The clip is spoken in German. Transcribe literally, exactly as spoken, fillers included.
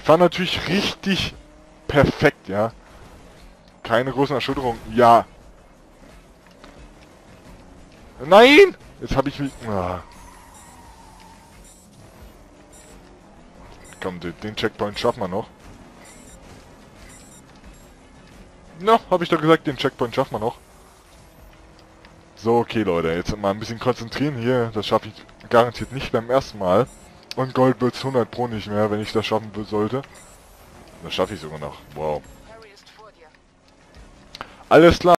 War natürlich richtig perfekt, ja. Keine großen Erschütterungen. Ja. Nein! Jetzt habe ich mich... Ah. Komm, den, den Checkpoint schaffen wir noch. Na, habe ich doch gesagt, den Checkpoint schaffen wir noch. So, okay, Leute, jetzt mal ein bisschen konzentrieren hier. Das schaffe ich garantiert nicht beim ersten Mal. Und Gold wird es hundert Pro nicht mehr, wenn ich das schaffen sollte. Das schaffe ich sogar noch. Wow. Alles klar.